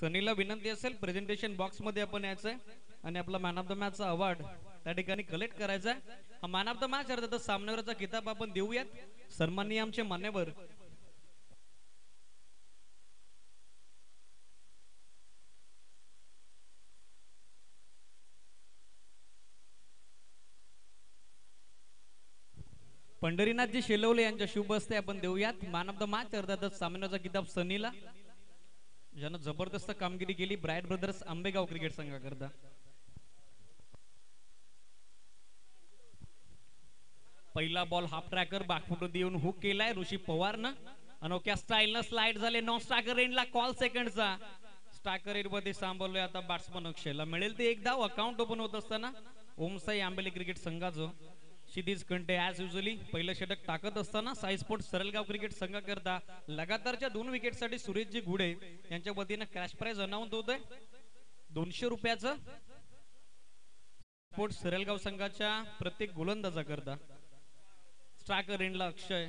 सनीला विनंती असेल presentation box मध्ये आपण यायचंय आणि आपला मॅन ऑफ द मॅच चा अवॉर्ड त्या ठिकाणी कलेक्ट करायचा आहे. हा मॅन ऑफ द मॅच अर्थात सामन्यावरचा किताब आपण देऊयात. सन्माननीय आमचे मान्यवर पंढरीनाथजी शेलवले यांच्या शुभ हस्ते आपण देऊयात मॅन ऑफ द मॅच अर्थात सामन्याचा किताब सनीला, ज्यानं जबरदस्त कामगिरी केली ब्राईट ब्रदर्स आंबेगाव क्रिकेट संघाकरता. पहिला बॉल हाफ ट्रॅकर बॅकफुट देऊन हुक केलाय ऋषी पवारनं. अनोख्या स्टाईलनं स्लाइड झाले नॉन स्ट्रायकर एंडला कॉल सेकंडचा. स्ट्रायकर एंड मध्ये सांभाळलोय आता बॅट्समन अक्षयला. मिळेल ते एक धाव. अकाउंट ओपन होत असताना ओमसाई आंबेले क्रिकेट संघाचं क्षितिज कंटे ऍज युजली पहिलं षटक टाकत असताना साई स्पोर्ट्स सरलगाव क्रिकेट संघाकरता लगातारच्या 2 विकेटसाठी सुरेशजी घुडे यांच्या वतीनं कॅश प्राइज अनाउन्स होतोय 200 रुपयाचं स्पोर्ट्स सरलगाव संघाच्या प्रत्येक गोलंदाजाकरता. स्ट्रायकर एंडला अक्षय.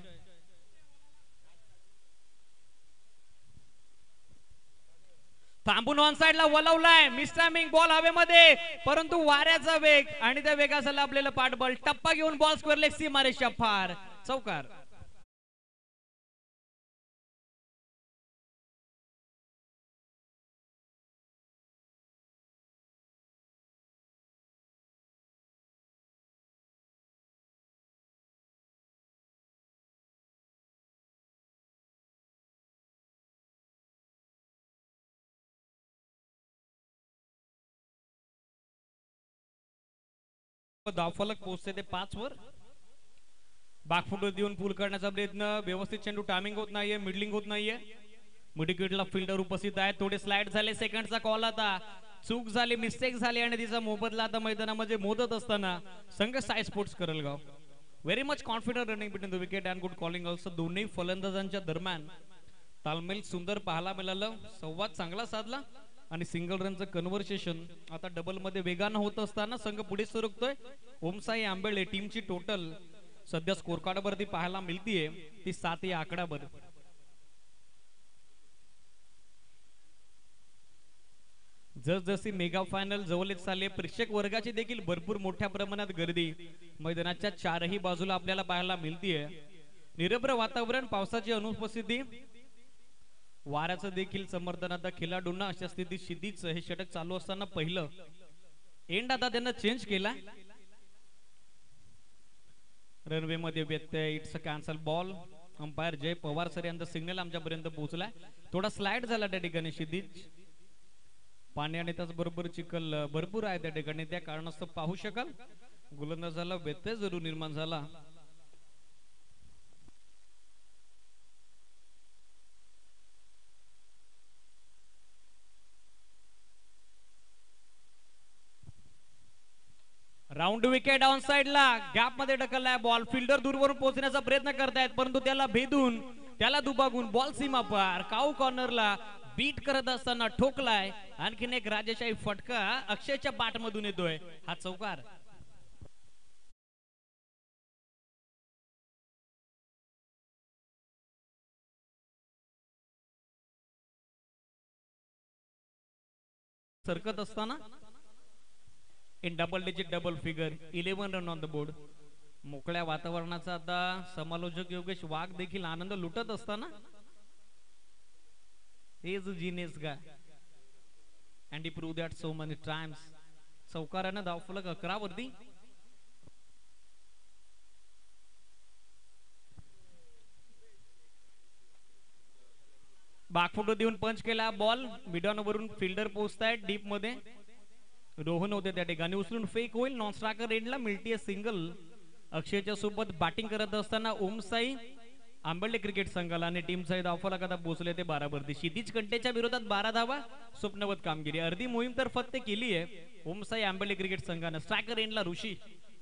थांबून ऑन साइडला वलवलाय मिस्टॅमिंग बॉल हवेमध्ये, परंतु वाऱ्याचा वेग आणि त्या वेगाचा लाभलेला पाठबॉल टप्पा घेऊन बॉल स्क्वेअर लेग सीमारेषा फार चौकार. धावफलक पोहोचते ते 5 वर. बॅकफुट देऊन पूल करण्याचा प्रयत्न, व्यवस्थित चेंडू टायमिंग होत नाहीये, मिडलिंग होत नाहीये. मिडविकेटला फिल्डर उपस्थित आहे. थोडे स्लाइड झाले. सेकंडचा कॉल आता चूक झाली, मिस्टेक झाली आणि तिचा मोबदला आता मैदानामध्ये मोदत असताना संघ Sai sports Karalgaon. Very much confident running between the wicket and good calling also. दोन्ही फलंदाजांच्या दरम्यान तालमेल सुंदर पाहायला मिळालं. संवाद चांगला साधला आणि सिंगल रनचं कन्व्हर्सेशन आता डबल मध्ये वेगानं होत असताना संघ पुढे सरकतोय. ओमसाई आंबेळे टीमची टोटल सध्या स्कोर कार्ड वरती पाहायला मिळतीये ती 7 या आकड्यावर. जसजशी मेगा फायनल जवळ येत चालली प्रेक्षक वर्गाची देखील भरपूर मोठ्या प्रमाणात गर्दी मैदानाच्या 4ही बाजूला आपल्याला पाहायला मिळतीये. निरभ्र वातावरण, पावसाची अनुपस्थिती, वाऱ्याचं देखील समर्थन आता खेळाडूंना. अशा स्थितीत क्षितिज हे षटक चालू असताना पहिलं एंड आता त्यांना चेंज केला. रनवे मध्ये व्यत्यय, it's a cancel ball. Umpire Jay Pawar sir यांचा सिग्नल आमच्यापर्यंत पोहोचलाय. थोडा स्लाइड झाला त्या ठिकाणी क्षितिज. पाणी आणि त्याचबरोबर चिखल भरपूर आहे त्या ठिकाणी, त्या कारणास्तव पाहू शकाल गोलंदाजाला व्यत्यय जरूर निर्माण झाला. राऊंड विकेट ऑन साइडला गॅप मध्ये ढकललाय बॉल. फिल्डर दूरवरून पोहोचण्याचा प्रयत्न करतायत परंतु त्याला भेदून त्याला दुभागून बॉल सीमा पार. काऊ कॉर्नरला बीट करत असताना ठोकलाय. आणखीन एक राजेशाही फटका अक्षयच्या बॅट मधून येतोय. हा चौकार. सरकत असताना in double digit double figure 11 run on the board. मोकळ्या वातावरणाचा आता समालोचक योगेश वाघ देखील आनंद लुटत असताना is genius guy and he prove that so many times. चौकारानं धावफलक 11 वरती. बॅकफुट देऊन पंच केला बॉल. मिडॉन वरून फिल्डर पोहोचतायत डीप मध्ये. रोहन होते त्या ठिकाणी, उचलून फेक होईल. नॉन स्ट्रायकर एंडला मिळतीये सिंगल. अक्षयच्या सोबत बॅटिंग करत असताना ओमसाई आंबेले क्रिकेट संघाला आणि टीमचा धावफलक आता पोहोचले ते 12 वरती. क्षितिज कंटेच्या विरोधात 12 धावा, स्वप्नवत कामगिरी. अर्धी मोहीम तर फक्त केली आहे ओमसाई आंबेले क्रिकेट संघानं. स्ट्रायकर एंडला ऋषी.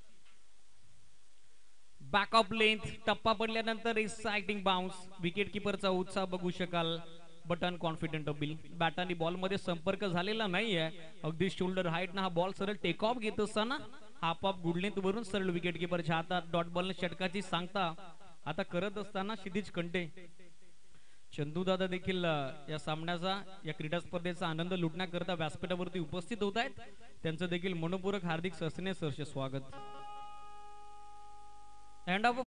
बॅक ऑफ लेंथ, टप्पा पडल्यानंतर एक्साइटिंग बाउन्स. विकेट किपरचा उत्साह बघू शकाल. बटन कॉन्फिडंट बिल. बॅटाने बॉल मध्ये संपर्क झालेला नाहीये. अगदी शोल्डर हाईट ना हा बॉल सरळ टेक ऑफ घेत असताना हाफ ऑफ गुड लेंथ वरून सरळ विकेट किपरच्या हातात. डॉट बॉल षटकाची सांगता आता करत असताना क्षितिज कंटे चंदू दादा देखील या सामन्याचा या क्रीडा स्पर्धेचा आनंद लुटण्याकरता व्यासपीठावरती उपस्थित होत आहेत. त्यांचं देखील मनपूर्वक हार्दिक सहर्ष स्वागत. एंड ऑफ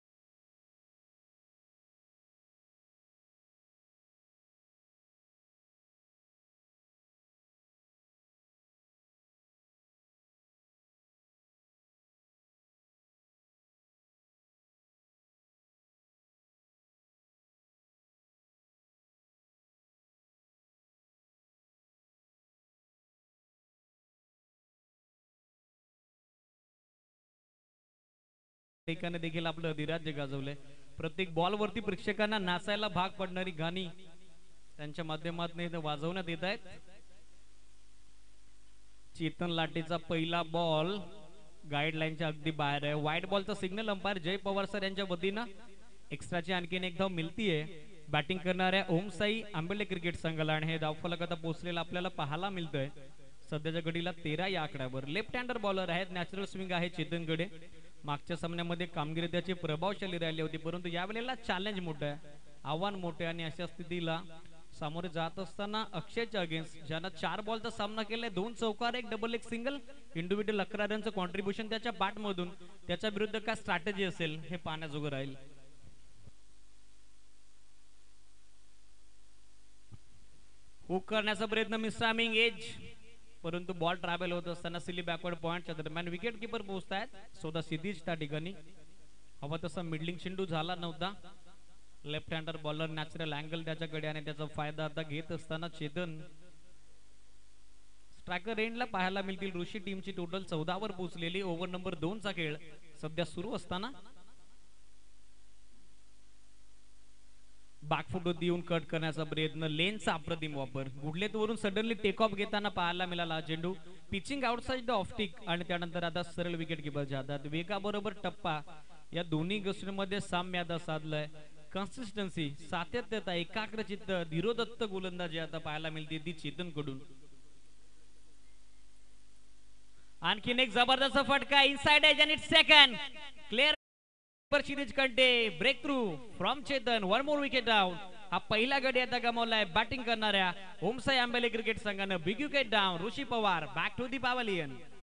देखील आपलं अधिराज्य गाजवलंय. प्रत्येक बॉल वरती प्रेक्षकांना नाचायला भाग पडणारी गाणी त्यांच्या माध्यमातून इथे वाजवण्यात येत आहेत. चेतन लाटेचा पहिला बॉल गाईडलाईनच्या अगदी बाहेर आहे. व्हाईट बॉलचा signal umpire Jay Pawar sir यांच्या वतीनं एक्स्ट्राची आणखीन एक धाव मिळतीये बॅटिंग करणाऱ्या ओम साई आंबेले क्रिकेट संघाला. आणि हे धावफलक आता पोहोचलेलं आपल्याला पाहायला मिळतंय. सध्याच्या घडीला 13 या आकड्यावर. लेफ्ट हँडर बॉलर आहेत. नॅचरल स्विंग आहे चेतन गडे. मागच्या सामन्यामध्ये कामगिरी त्याची प्रभावशाली राहिली होती, परंतु यावेळेला चॅलेंज मोठं आहे, आव्हान मोठे. आणि अशा स्थितीला सामोरे जात असताना अक्षयच्या अगेन्स्ट ज्यानं 4 बॉलचा सामना केलाय, 2 चौकार 1 डबल एक सिंगल, इंडिव्हिज्युअल 11 रनचं कॉन्ट्रीब्युशन त्याच्या बॅट मधून, त्याच्या विरुद्ध काय स्ट्रॅटेजी असेल हे पाहण्याजोगं राहील. हुक करण्याचा प्रयत्न मिस्ट्रामिंग एज, परंतु बॉल ट्रॅव्हल होत असताना सिली बॅकवर्ड पॉइंटच्या दरम्यान विकेट किपर पोहोचतायत. सौदा सिद्धीच त्या ठिकाणी हवा तसा मिडलिंग चेंडू झाला नव्हता. Left hander bowler natural angle त्याच्याकडे आणि त्याचा फायदा आता घेत असताना चेतन. स्ट्रायकर एंडला पाहायला मिळतील ऋषी टीमची टोटल 14 वर पोहोचलेली. ओव्हर नंबर 2 चा खेळ सध्या सुरू असताना बॅकफुट देऊन कट करण्याचा प्रयत्न, लेनचा अप्रतिम वापर. गुडलेत वरून सडनली टेक ऑफ घेताना पाहायला मिळाला चेंडू. पिचिंग आउटसाइड द ऑफस्टिक आणि त्यानंतर आता सरळ विकेट किपरच्या हातात. वेगाबरोबर टप्पा या दोन्ही गोष्टींमध्ये साम्य आता साधलंय. कन्सिस्टन्सी, सातत्यता, एकाग्रचित्त, धीरोदत्त गोलंदाजी आता पाहायला मिळते ती चेतन कडून. आणखीन एक जबरदस्त फटका इनसाइड एज आणि सेकंड क्लिअर. सिरीज कंटे break through from Chetan. 1 more wicket down. हा पहिला गडी आता गमावलाय बॅटिंग करणाऱ्या ओमसाई आंबेले क्रिकेट संघानं. Big wicket down. Rishi Pawar back to the pavilion.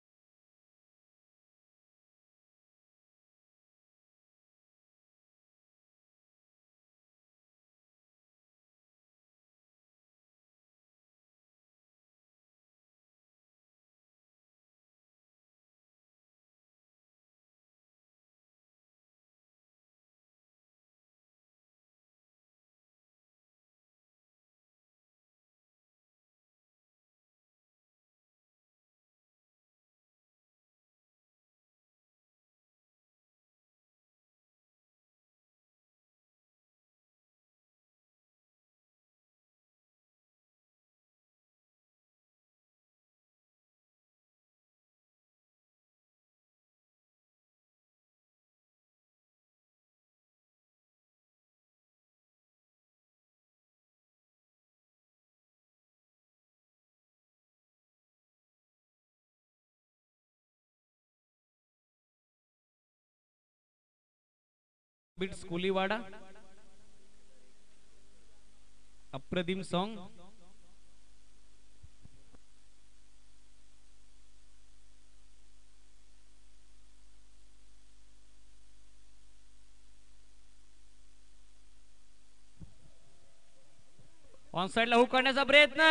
बिट्स कोलीवाडा अप्रतिम सॉन्ग. ऑन साइडला हुक करण्याचा प्रयत्न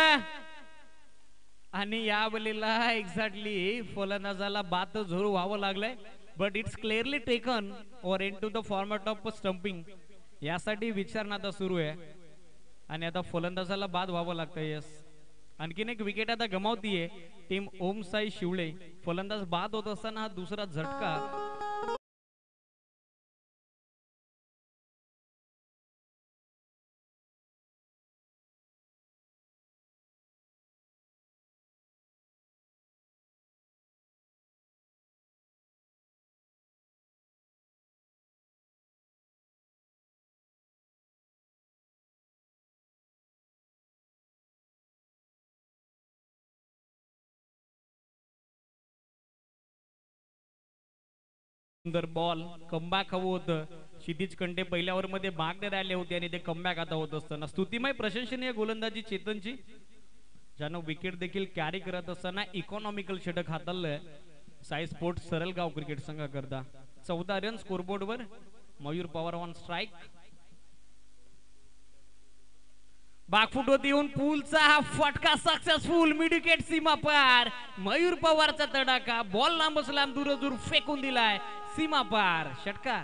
आणि या बलीला एक्झॅक्टली फलंदाजाला बाद झोरू व्हावं लागलंय. But it's clearly taken or into the format of stumping. यासाठी विचारणा आता सुरू आहे आणि आता फलंदाजाला बाद व्हावं लागतं. यस, आणखीन एक विकेट आता गमावतीये टीम ओम साई शिवळे. फलंदाज बाद होत असताना हा दुसरा झटका. सुंदर बॉल कमबॅक हवं होतं. क्षितिज कंटे पहिल्या ओव्हरमध्ये मागणे राहिले होते आणि ते कमबॅक आता होत असताना स्तुतिमय प्रशंसनीय गोलंदाजी चेतनची, ज्यानं विकेट देखील कॅरी करत असताना इकॉनॉमिकल षटक हाताळलंय साई स्पोर्ट्स सरलगाव क्रिकेट संघाकरता. 14 रन स्कोरबोर्डवर. Mayur Pawar on strike. बागफुटवरती येऊन पूलचा हा फटका सक्सेसफुल. मिडविकेट सीमा पार. मयूर पवारचा तडाखा. बॉल लांबच लांब दूर दूर फेकून दिलाय सीमा पार. षटकार.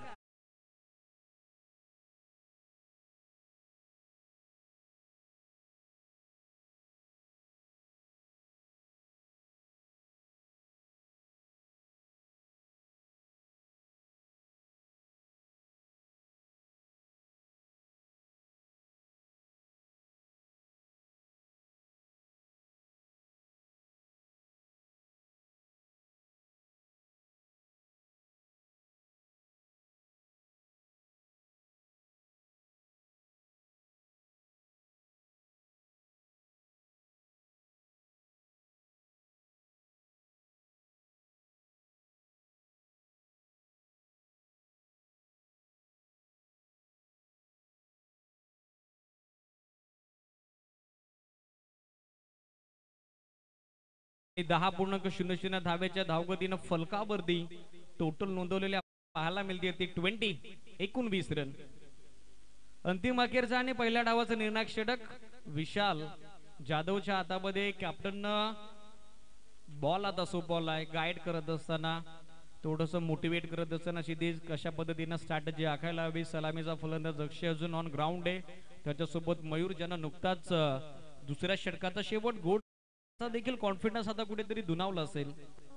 दहा पूर्णांक 0-0 धावेच्या धावगतीनं फलकावरती टोटल नोंदवलेल्या पाहायला मिळते ती 19 रन. अंतिम अखेरचा आणि पहिल्या डावाचं निर्णायक षटक विशाल जाधवच्या हातामध्ये. कॅप्टननं बॉल आता सोपवलाय. गाईड करत असताना, थोडस मोटिवेट करत असताना क्षितिज कशा पद्धतीनं स्ट्रॅटेजी आखायला हवी. सलामीचा फलंदाज अक्षय अजून ऑन ग्राउंड आहे. त्याच्यासोबत मयूर, ज्यानं नुकताच दुसऱ्या षटकाचा शेवट गोड देखील कॉन्फिडन्स आता कुठेतरी दुणावला असेल.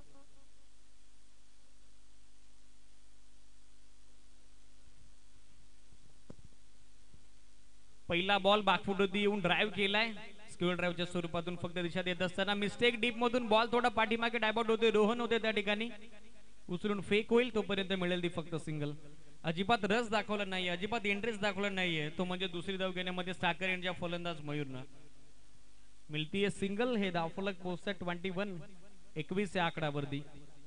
पहिला बॉल बागफुटवरती येऊन ड्राईव्ह केलाय. स्क्वेअर ड्राईव्हच्या स्वरूपातून फक्त दिशा देत असताना मिस्टेक डीप मधून बॉल थोडा पाठीमागे डायबॉट होते. रोहन होते त्या ठिकाणी. उचलून फेक होईल तोपर्यंत मिळेल ती फक्त सिंगल. अजिबात रस दाखवला नाही, अजिबात इंटरेस्ट दाखवला नाहीये तो म्हणजे दुसरी धाव घेण्यामध्ये साखर यांच्या फलंदाज मयूरनं. मिळतीये सिंगल. हे धावफलक पोहोचतंय 21 या आकड्यावरती.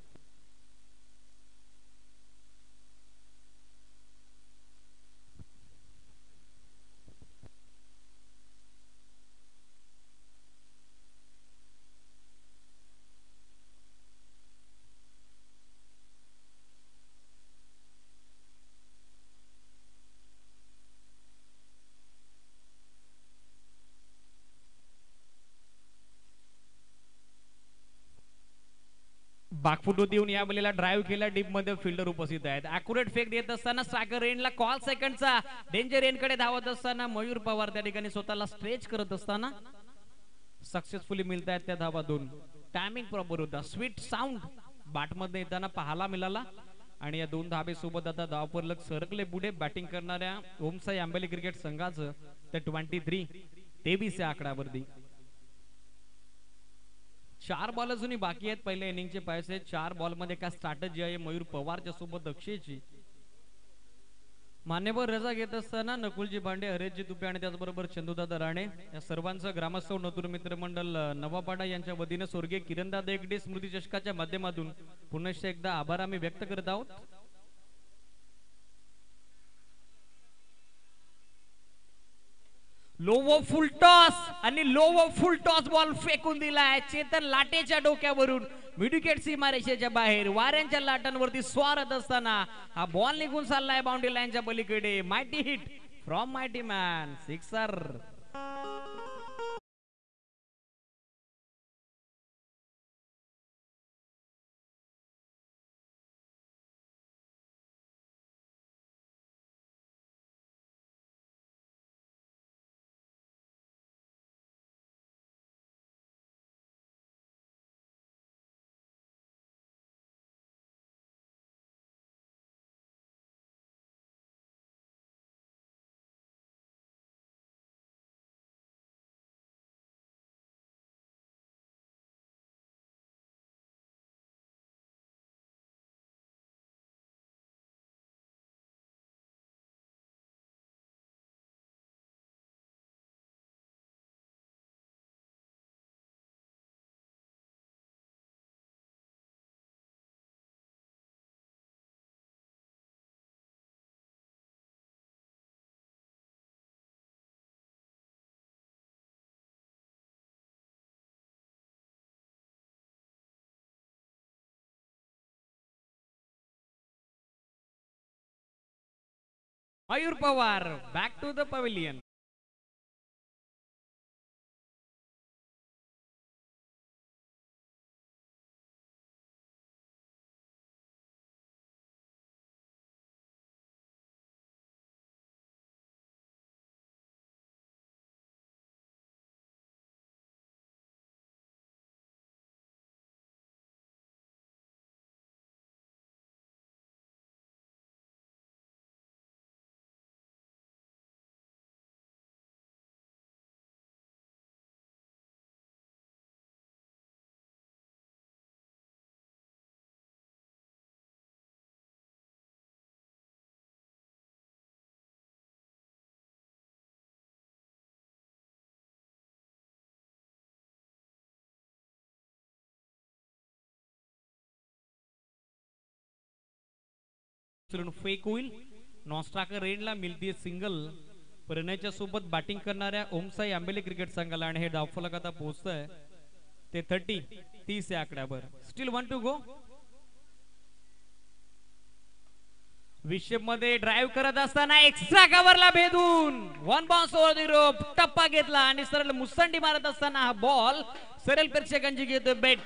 बागफुटवरती येऊन या बॉलला ड्राईव्ह केला. डीप मध्ये फिल्डर उपस्थित आहेत. अॅक्युरेट फेक देत असताना सागर एंडला कॉल सेकंडचा. डेंजर एंडकडे धावत असताना मयूर पवार त्या ठिकाणी स्वतःला स्ट्रेच करत असताना सक्सेसफुली मिळत आहेत त्या धावा. 2 टायमिंग प्रॉपर होता. स्वीट साऊंड बॅटमध्ये येताना पाहायला मिळाला. आणि या 2 धाबेसोबत आता धावफलक सरकले पुढे. बॅटिंग करणाऱ्या ओमसाई आंबेली क्रिकेट संघाचं ते 23 या आकड्यावरती. 4 बॉल अजूनही बाकी आहेत पहिल्या इनिंगचे पाहायचे. 4 बॉल मध्ये काय स्ट्रॅटेजी आहे मयूर पवारच्या सोबत अक्षयची. मान्यवर रजा घेत असताना नकुलजी भांडे, हरेशजी तुपे आणि त्याचबरोबर चंदूदादा राणे या सर्वांचं ग्रामस्थ नतूर मित्रमंडळ नवापाडा यांच्या वतीने स्वर्गीय किरणदादा एकडे स्मृती चषकाच्या माध्यमातून पुन्हा एकदा आभार आम्ही व्यक्त करत आहोत. लो फुल टॉस आणि लो फुल टॉस बॉल फेकून दिलाय चेतन लाटेच्या डोक्यावरून मिडविकेट सीमारेषेच्या बाहेर. वाऱ्यांच्या लाटांवरती स्वारत असताना हा बॉल निघून चाललाय बाउंड्री लाईनच्या पलीकडे. Mighty hit from mighty man. Sixer. Ayur Pawar back to the pavilion. फेक होईल. नॉस्ट्राकर रेडला मिळते सिंगल. प्रणयच्या सोबत बॅटिंग करणाऱ्या ओमसाई आंबेले क्रिकेट संघाला आणि हे डावफलक आता पोहोचतंय ते 30 या आकड्यावर. Steel 1 to go. विषय मध्ये ड्राइव्ह करत असताना एक्स्ट्रा कव्हरला भेदून 1 बाउन्स ओव्हर द रोप टप्पा घेतला आणि सरळ मुसंडी मारत असताना हा बॉल सरळ प्रेक्षकांची घेतोय बेट.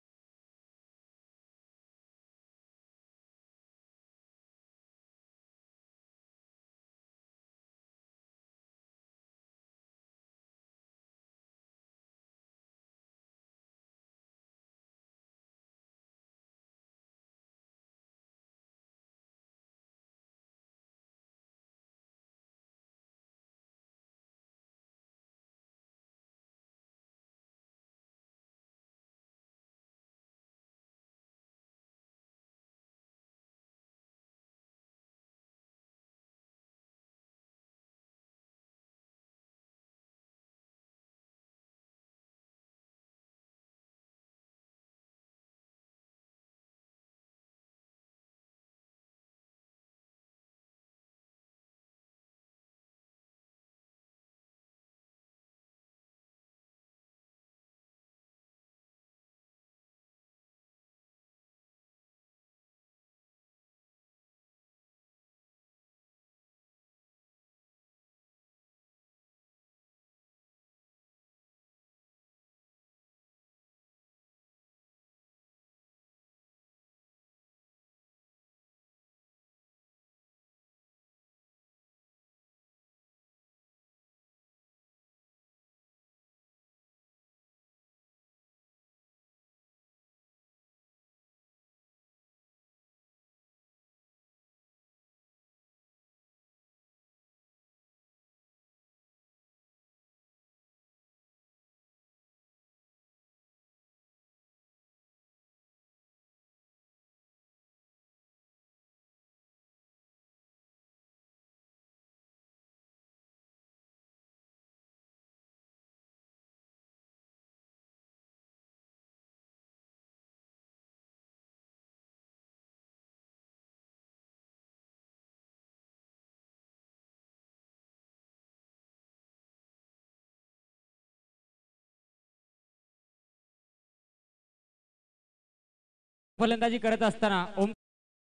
फलंदाजी करत असताना ओम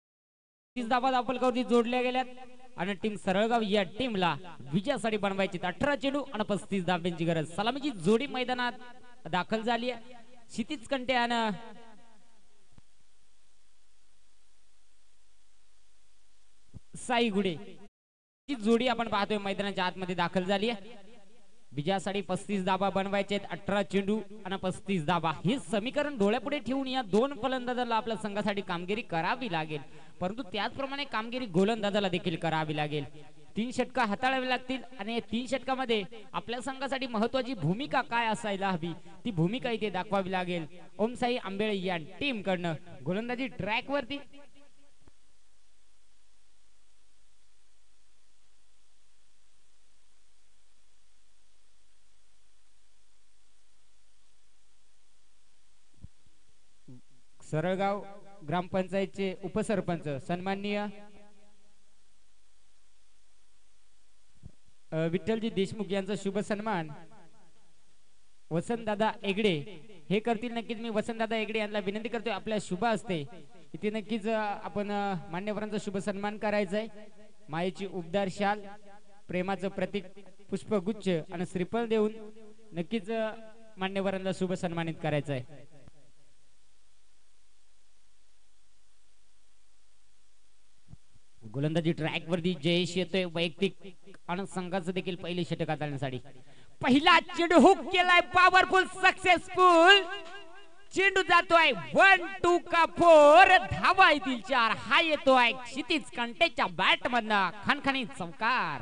30 धावा धावफलकावरती जोडल्या गेल्यात आणि टीम सरळगाव या टीमला विजयासाठी बनवायची 18 चेंडू आणि 35 धाब्यांची गरज. सलामीची जोडी मैदानात दाखल झाली आहे. क्षितिज कंटे आणि साई गुडे ही जोडी आपण पाहतोय मैदानाच्या आतमध्ये दाखल झाली आहे. विजयासाठी 35 धाबा बनवायचे, 18 चेंडू आणि 35 धाबा. हे समीकरण डोळ्यापुढे ठेवून या दोन फलंदाजाला आपल्या संघासाठी कामगिरी करावी लागेल, परंतु त्याचप्रमाणे कामगिरी गोलंदाजाला देखील करावी लागेल. 3 षटका हाताळावी लागतील आणि या 3 षटकामध्ये आपल्या संघासाठी महत्वाची भूमिका काय असायला हवी ती भूमिका इथे दाखवावी लागेल. ओमसाई आंबेळे या टीम कडनं गोलंदाजी ट्रॅक वरती. सरळगाव ग्रामपंचायतचे उपसरपंच सन्माननीय विठ्ठलजी देशमुख यांचा शुभ सन्मान वसंतदादा एगडे हे करतील. नक्कीच मी वसंतदादा एगडे यांना विनंती करतोय आपल्या शुभ हस्ते इथे नक्कीच आपण मान्यवरांचा शुभ सन्मान करायचा आहे. मायेची उबदार शाल, प्रेमाचं प्रतीक पुष्पगुच्छ आणि श्रीफळ देऊन नक्कीच मान्यवरांना शुभ सन्मानित करायचं आहे. गोलंदाजी ट्रॅक वरती जयेश येतोय वैयक्तिक आणि संघाचं देखील पहिले षटक आणण्यासाठी. पहिला चेंडू हुक केलाय, पॉवरफुल सक्सेसफुल चेंडू जातोय 1-2 का 4, धावा येतील 4. हा येतोय क्षितिज कंटेच्या बॅट मधनं खणखणीत चौकार.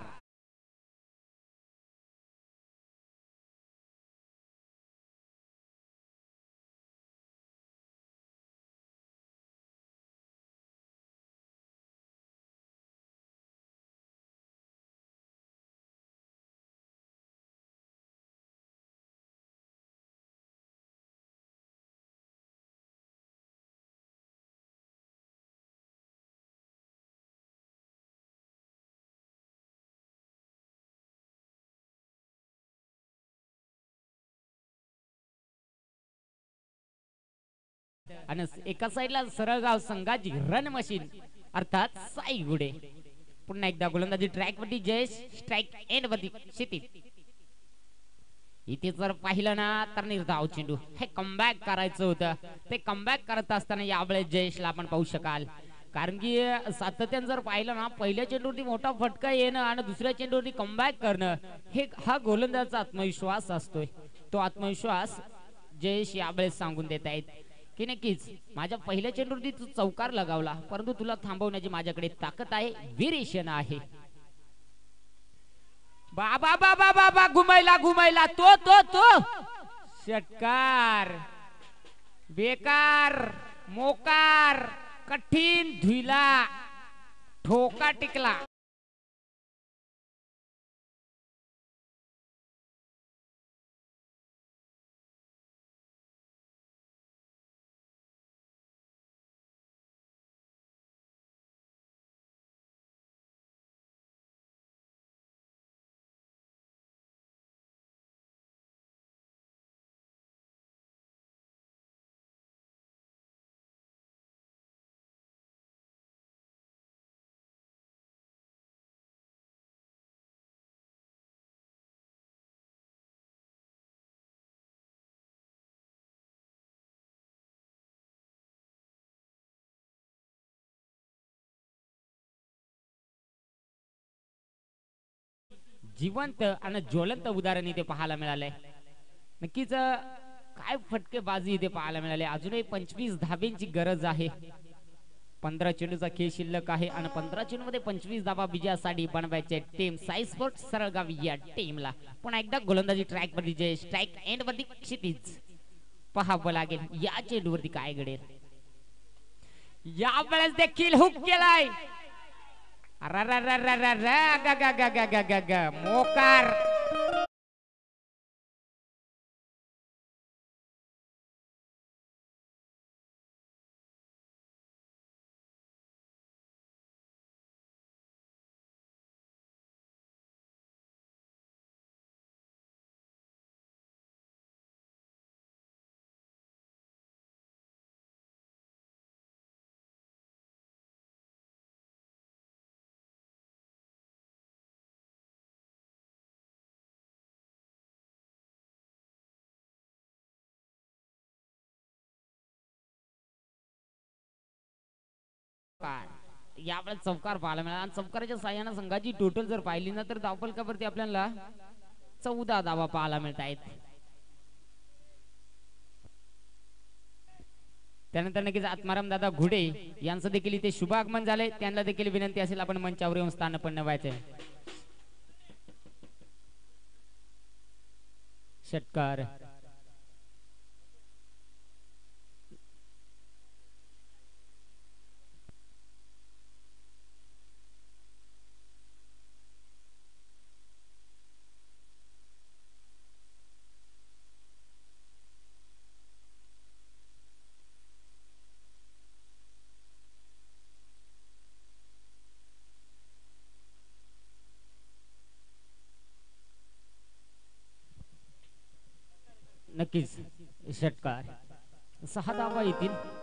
आणि एका साईडला सरळगाव संघाची रन मशीन अर्थात साई गुडे. पुन्हा एकदा गोलंदाजी ट्रॅक वरती जयेश, स्ट्राइक एंड वरती क्षितिज. इथे जर पाहिलं ना तर निर्धाव चेंडू, हे कमबॅक करायचं होतं. ते कमबॅक करत असताना यावेळेस जयेशला आपण पाहू शकाल, कारण की सातत्याने जर पाहिलं ना पहिल्या चेंडूवरती मोठा फटका येणं आणि दुसऱ्या चेंडूवरती कमबॅक करणं, हे हा गोलंदाजाचा आत्मविश्वास असतोय. तो आत्मविश्वास जयेश यावेळेस सांगून देत आहेत की नक्कीच माझ्या पहिल्या चेंडूवरती तू चौकार लगावला, परंतु तुला थांबवण्याची माझ्याकडे ताकद आहे, वीरेशन आहे. बाबा बाबा बाबा घुमायला घुमायला तो तो तो षटकार, बेकार, मोकार, कठीण धुईला ठोका टिकला. जिवंत आणि ज्वलंत उदाहरण इथे पाहायला मिळालंय. नक्कीच काय फटकेबाजी इथे पाहायला मिळाले. अजूनही 25 धाब्यांची गरज आहे. 15 चेंडूचा खेळ शिल्लक आहे आणि 15 चेंडूमध्ये 25 धाबा विजयासाठी बनवायचे. टीम साई स्पोर्ट्स सरळगाव या टीमला पुन्हा एकदा गोलंदाजी ट्रॅक वरती जय, स्ट्राइक एंड वरती क्षितिज. पहावं लागेल या चेंडूवरती काय घडेल. यावेळेस देखील हुक केलाय, मोकार. यावेळेस चौकार पाहायला मिळाला आणि चौकाराच्या साह्याने संघाची टोटल जर पाहिली ना तर धावफलकावरती आपल्याला 14 धावा पाहायला मिळत आहेत. त्यानंतर नक्कीच आत्माराम दादा घुडे यांचं देखील इथे शुभ आगमन झाले. त्यांना देखील विनंती असेल आपण मंचावर येऊन स्थानपन्न व्हायचे. षटकार नक्कीच षटकार 6 धावा येतील.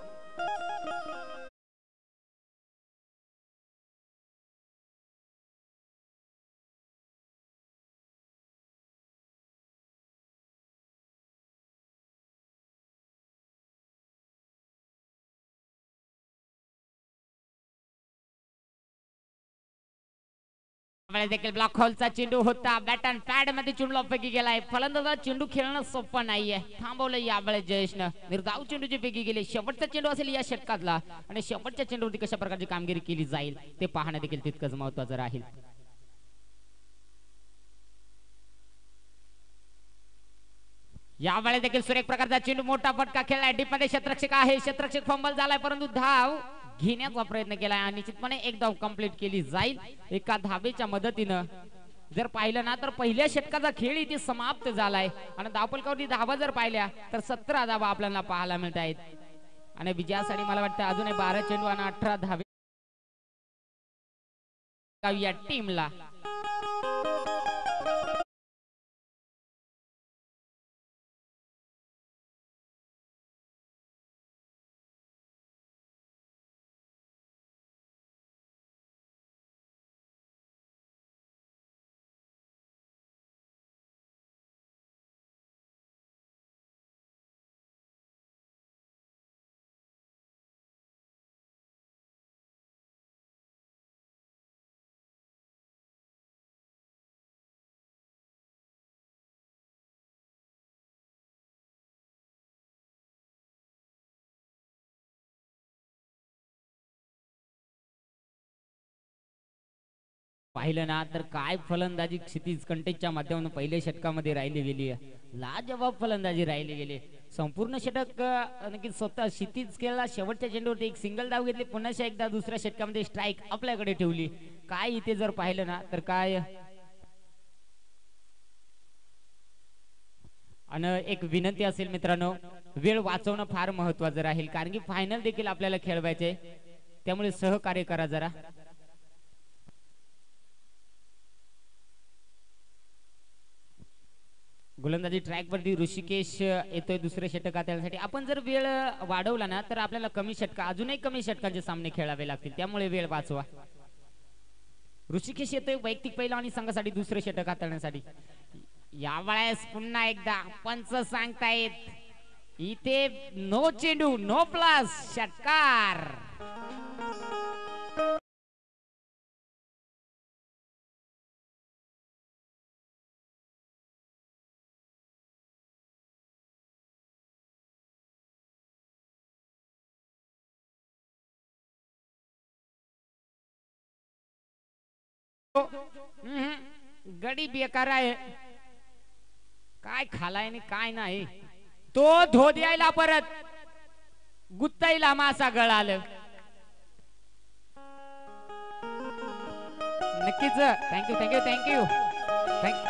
वेळेस देखील ब्लॉक होलचा चेंडू होता, बॅट अँड पॅड मध्ये चेंडू फेकी गेलाय. फलंदाजा चेंडू खेळणं सोपं नाहीये, थांबवलं यावेळेस जयेशनं. निर्धाव चेंडूची फेकी गेली. शेवटचा चेंडू असेल या षटकातला आणि शेवटच्या चेंडूवरती कशा प्रकारची कामगिरी केली जाईल ते पाहणं देखील तितकंच महत्वाचं राहील. यावेळेस देखील सुरेख प्रकारचा चेंडू, मोठा फटका खेळलाय. डीप मध्ये क्षेत्ररक्षक आहे, क्षेत्ररक्षक फंबल झालाय परंतु धाव घेण्याचा प्रयत्न केलाय आणि निश्चितपणे एक धाव कंप्लीट केली जाईल एका धावेच्या मदतीनं. जर पाहिलं ना तर पहिल्या षटकाचा खेळ इथे समाप्त झालाय आणि धावफलकावरती धावा जर पाहिल्या तर 17 धावा आपल्याला पाहायला मिळत आहेत आणि विजयासाठी मला वाटतं अजूनही 12 चेंडू आणि 18 धावे या टीमला. पाहिलं ना तर काय फलंदाजी क्षितिज कंटेजच्या माध्यमातून पहिल्या षटकामध्ये राहिली गेली आहे. लाजवाब फलंदाजी राहिली गेली. संपूर्ण षटक नक्की स्वतः क्षितिज केला. शेवटच्या चेंडूवरती एक सिंगल धाव घेतली, पुन्हा एकदा दुसऱ्या षटकामध्ये स्ट्राईक आपल्याकडे ठेवली. काय इथे जर पाहिलं ना तर काय. आणि एक विनंती असेल मित्रांनो, वेळ वाचवणं फार महत्वाचं राहील कारण की फायनल देखील आपल्याला खेळवायचे, त्यामुळे सहकार्य करा जरा. गोलंदाजी ट्रॅक वरती ऋषिकेश येतोय दुसऱ्या षटकात. त्यासाठी आपण जर वेळ वाढवला ना तर आपल्याला कमी षटका, अजूनही कमी षटकांचे सामने खेळावे लागतील, त्यामुळे वेळ वाचवा. ऋषिकेश येतोय वैयक्तिक पहिला आणि संघासाठी दुसरे षटक हाताळण्यासाठी. यावेळेस पुन्हा एकदा पंच सांगतायत इथे नो चेंडू नो प्लस षटकार. गडी बेकार आहे, काय खालाय आणि काय नाही. तो धो द्यायला परत गुत्ताईला मासा गळालं. नक्कीच थँक्यू थँक्यू थँक्यू थँक्यू.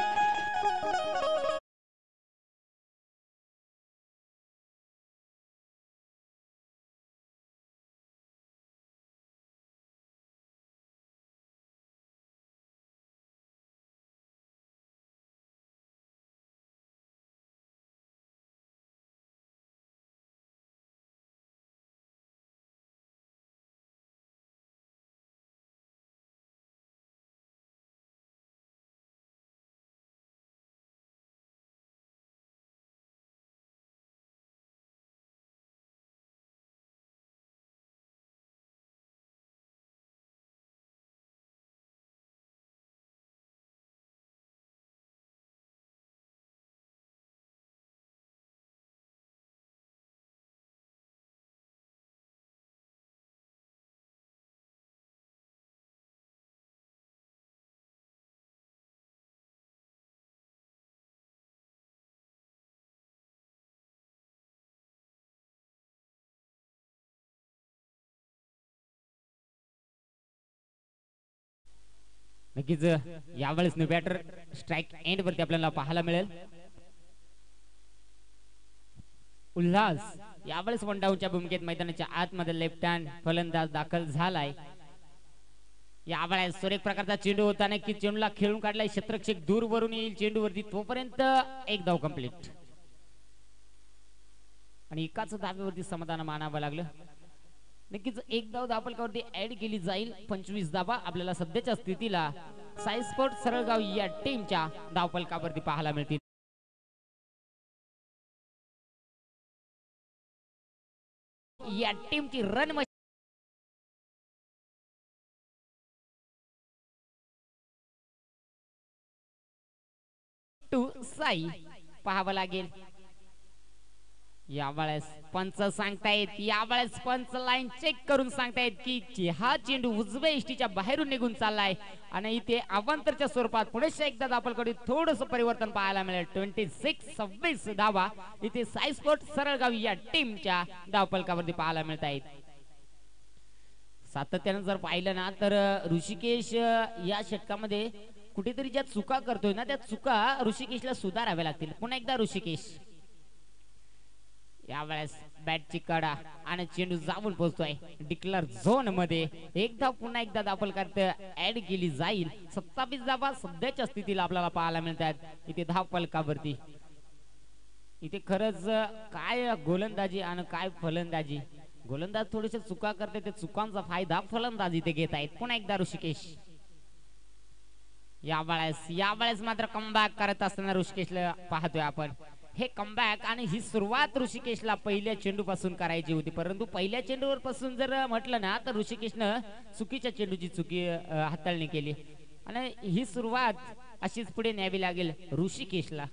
नक्कीच यावेळेस न्यू बॅटर स्ट्राईक एंड वरती आपल्याला पाहायला मिळेल. उल्हास यावेळेस वन डाऊनच्या भूमिकेत मैदानाच्या आतमध्ये लेफ्ट हँड फलंदाज दाखल झालाय. यावेळेस सुरेख प्रकारचा चेंडू होताना की चेंडूला खेळून काढलाय. क्षेत्ररक्षक दूर वरून येईल चेंडूवरती, तोपर्यंत एक धाव कंप्लीट आणि एकाच धावेवरती समाधान मानावं लागलं. नक्कीच एक धाव धावफलकावरती ऍड केली जाईल. 25 धावा आपल्याला सध्याच्या स्थितीला साई स्पोर्ट सरळगाव या टीमच्या धावफलकावरती पाहायला मिळतील. या टीमची रन साई पाहावं लागेल. यावेळेस पंच सांगतायत, यावेळेस पंच लाईन चेक करून सांगतायत की हा चेंडू उजव्या इष्टीच्या बाहेरून निघून चाललाय आणि इथे अवांतरच्या स्वरूपात पुढे एकदा दापलकडे थोडस परिवर्तन पाहायला मिळेल. 26-26 धावा इथे साई स्पोर्ट सरळगाव या टीमच्या धावफलकावरती पाहायला मिळत आहेत. सातत्यानं जर पाहिलं ना तर ऋषिकेश या षटकामध्ये कुठेतरी ज्या चुका करतोय ना त्या चुका ऋषिकेशला सुधाराव्या लागतील. पुन्हा एकदा ऋषिकेश यावेळेस बॅटची कडा आणि चेंडू जाऊन पोहोचतोय डिक्लेअर झोन मध्ये. एकदा पुन्हा एकदा धावफलकात ऍड केली जाईल. 27 धावा सध्याच्या स्थितीला आपल्याला पाहायला मिळतात इथे धावफलकावरती. इथे खरंच काय गोलंदाजी आणि काय फलंदाजी. गोलंदाज थोडेसे चुका करते, ते चुकांचा फायदा फलंदाज इथे घेत आहेत. पुन्हा एकदा ऋषिकेश यावेळेस मात्र कमबॅक करत असताना ऋषिकेशला पाहतोय आपण. हे कमबॅक आणि ही सुरुवात ऋषिकेशला पहिल्या चेंडू पासून करायची होती, परंतु पहिल्या चेंडूवर पासून जर म्हटलं ना तर ऋषिकेशनं चुकीच्या चेंडूची हाताळणी केली आणि ही सुरुवात अशीच पुढे न्यावी लागेल ऋषिकेशला.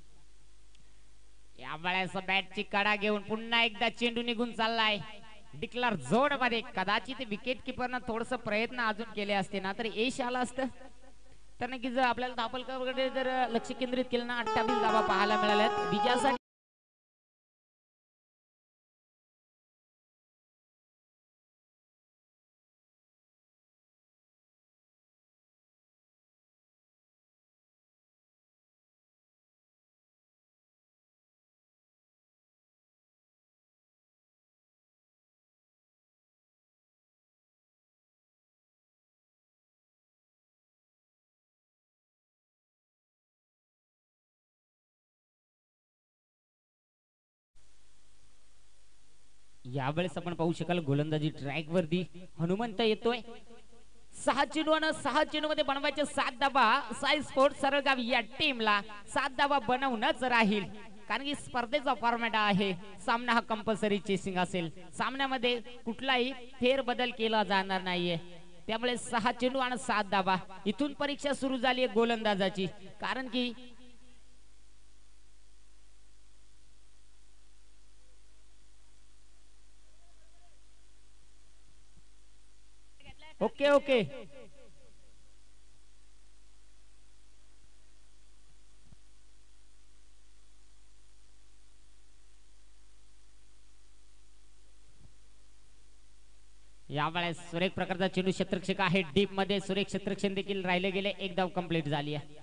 यावेळेस बॅटची कडा घेऊन पुन्हा एकदा चेंडू निघून चाललाय डिक्लेअर झोन मध्ये. कदाचित विकेट किपरनं थोडस प्रयत्न अजून केले असते ना तर यश आलं असतं. तर नक्की जर आपल्याला धावफलकाकडे जर लक्ष केंद्रित केलं ना 28 धावा पाहायला मिळाल्यात विजयासाठी. यावेळेस आपण पाहू शकाल गोलंदाजी ट्रॅक वरती हनुमंत येतोय. 6 चेंडू आणि 6 चेंडू मध्ये बनवायचे 7 धावा. साई स्पोर्ट सरळगाव या टीमला 7 धावा बनवणंच राहील, कारण की स्पर्धेचा फॉर्मॅट आहे. सामना हा कंपल्सरी चेसिंग असेल. सामन्यामध्ये कुठलाही फेरबदल केला जाणार नाहीये. त्यामुळे 6 चेंडू आणि 7 धावा. इथून परीक्षा सुरू झाली आहे गोलंदाजाची, कारण की ओके ओके यावेळेस सुरेख प्रकारचा चेंडू क्षेत्ररक्षक आहे डीप मध्ये. सुरेख क्षेत्ररक्षण देखील राहिले गेले. एक धाव कंप्लीट झाली आहे.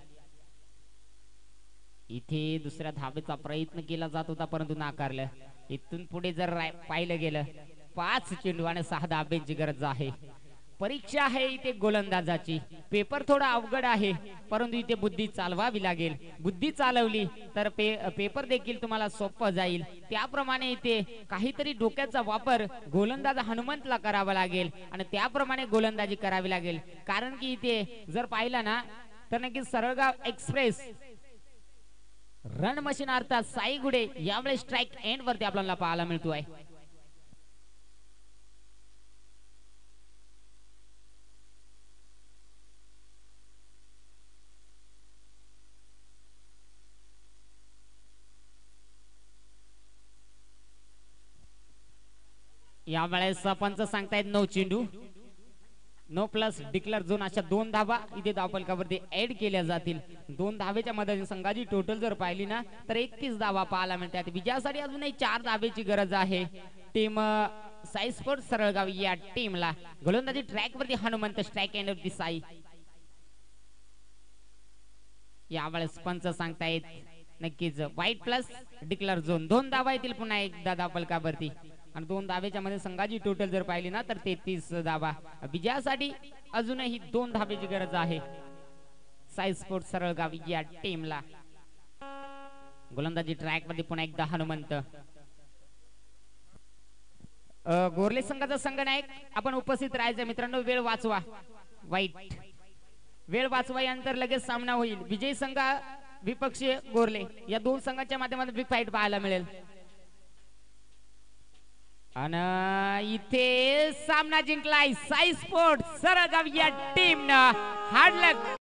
इथे दुसऱ्या धावेचा प्रयत्न केला जात होता परंतु नाकारलं. इथून पुढे जर पाहिलं गेलं 5 चेंडू आणि 6 धाब्यांची गरज आहे. परीक्षा आहे इथे गोलंदाजाची. पेपर थोडा अवघड आहे परंतु इथे बुद्धी चालवावी लागेल. बुद्धी चालवली तर पेपर देखील तुम्हाला सोपं जाईल. त्याप्रमाणे इथे काहीतरी डोक्याचा वापर गोलंदाज हनुमंतला करावा लागेल आणि त्याप्रमाणे गोलंदाजी करावी लागेल. कारण की इथे जर पाहिलं ना तर नक्की सरळगाव एक्सप्रेस रन मशीन अर्थात साई गुडे यावेळेस स्ट्राइक एंड वरती आपल्याला पाहायला मिळतोय. यावेळेस पंच सांगतायत 9 चेंडू 9 प्लस डिक्लेअर झोन अशा 2 धावा इथे धावफलकावरती ऍड केल्या जातील. 2 धावेच्या मदतीने संघाची टोटल जर पाहिली ना तर 31 धावा पाहायला मिळतात. विजयासाठी अजूनही 4 धावेची गरज आहे टीम साई स्पोर्ट्स सरळगाव या टीमला. गोलंदाजी ट्रॅक वरती हनुमंत, स्ट्राइक एंड वरती साई. यावेळेस पंच सांगतायत नक्कीच व्हाईट प्लस डिक्लेअर झोन 2 धावा येतील पुन्हा एकदा धावफलकावरती आणि 2 धावेच्या मध्ये संघाची टोटल जर पाहिली ना तर 33 धावा. विजयासाठी अजूनही 2 धावेची गरज आहे साई स्पोर्ट सरळगाव या टीमला. गोलंदाजी ट्रॅक मध्ये पुन्हा एकदा हनुमंत. गोरले संघाचा संघनायक आपण उपस्थित राहायचं मित्रांनो. वेळ वाचवा. वाईट वेळ वाचवा यानंतर लगेच सामना होईल. विजयी संघ विपक्षीय गोरले या 2 संघांच्या माध्यमातून बिग फाईट पाहायला मिळेल. आणि इथे सामना जिंकलाय साई स्पोर्ट सरळगाव या टीमनं. हार्ड लक.